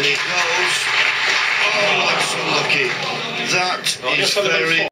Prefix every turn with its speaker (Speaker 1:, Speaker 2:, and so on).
Speaker 1: it goes. Oh, that's unlucky. That is very